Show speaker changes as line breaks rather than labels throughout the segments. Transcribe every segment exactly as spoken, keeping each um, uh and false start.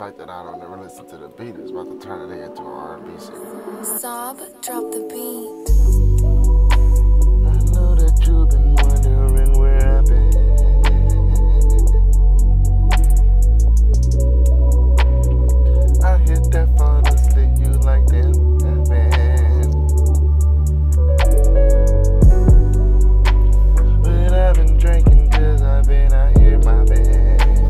fact that I don't never listen to the beat is about to turn it into an R and B singer.
Sob, drop the beat.
I know that you've been wondering where I've been. I hit that phone to sleep, you like them, man. But I've been drinking cause I've been out here, my band.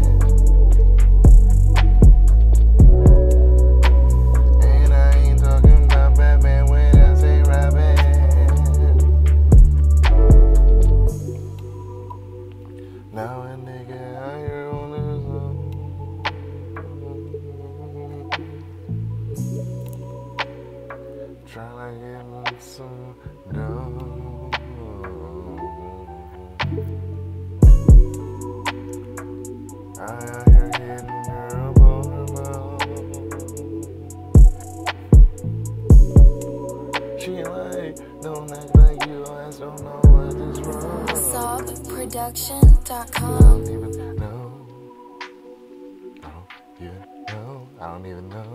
And I ain't talking about Batman when I say Robin. Now a nigga out here on his own. Tryna get him some dough. I out here hitting her up on her mouth. She like, don't act like you always don't know what is wrong.
sob production dot
I
com.
don't even know. I don't even know. I don't even know.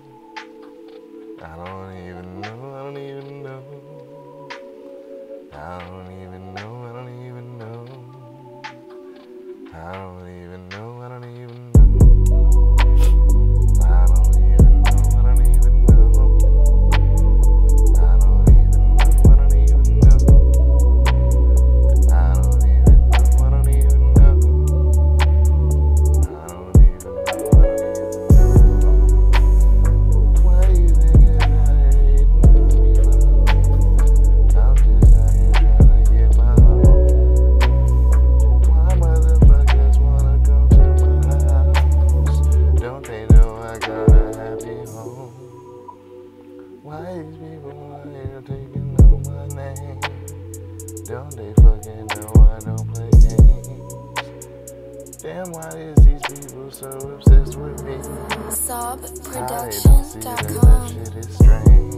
I don't even know. I don't even know. I don't even know. I don't even know. I don't even know. I don't even know. I don't even know. I don't even know. I don't even know. I don't even know. I don't even know. I don't even know. I don't even know. I don't even know. Why you think it's not hating on me for? I'm just out here trying to get my own. Why motherfuckers wanna come to my house? Don't they know I got a happy home? Why these people out here taking on my name? Don't they fucking know I don't play games? Damn, why is these people so obsessed with me?
sob
How they don't
production
see
dot
that that
com.
shit is strange.